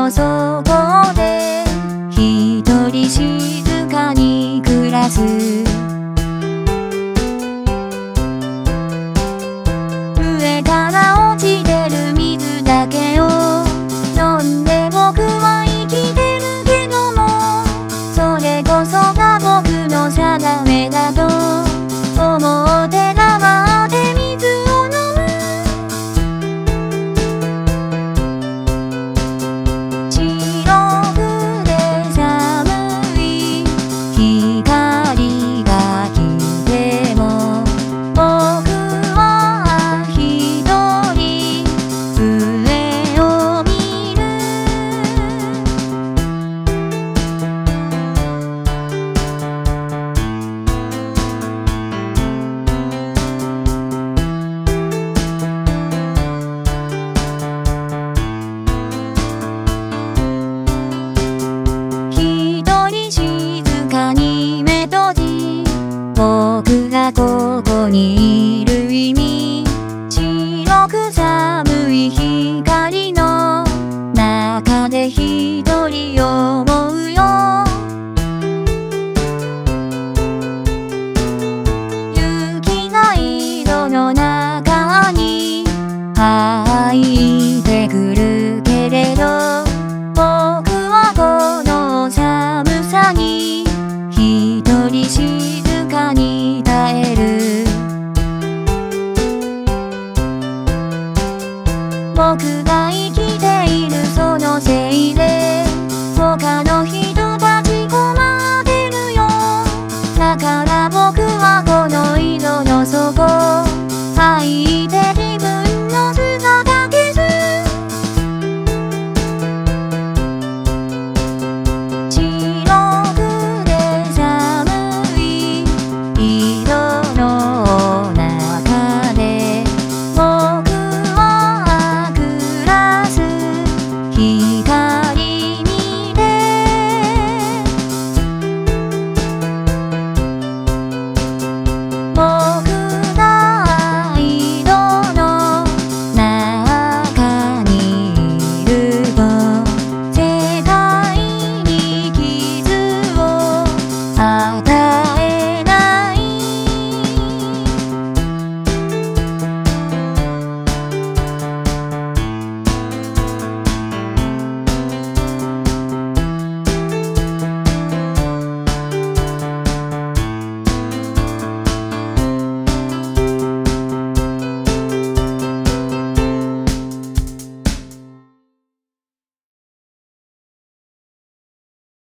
の底で一人静かに暮らす。上から落ちてる水だけを飲んで僕は生きてるけども、それこそが僕の定めだと思って黙って水を飲む。白くて寒い光が来ても僕は一人上を見る。僕がここにいる意味、白く寒い光の中で一人を